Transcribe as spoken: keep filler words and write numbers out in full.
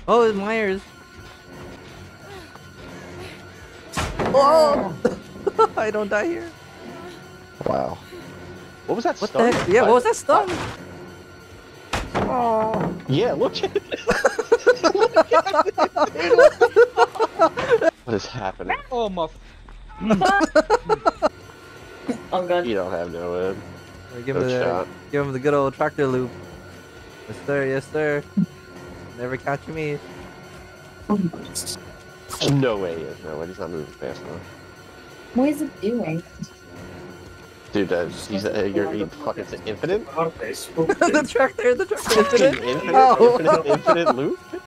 Oh, it's Myers. Oh! I don't die here. Wow. What was that What stun? the heck? Yeah, what was that stun? Oh. Yeah, look at it. What is happening? Oh my. I'm good. You don't have no head. Give No him the shot. give him the good old tractor loop. Yes sir, yes sir. Never catch me. No way he is. No way. He's not moving fast enough. What is it doing? Dude, uh, he's uh, you're eating fucking infinite. the tractor, the tractor, infinite. Infinite, Oh. infinite, infinite loop.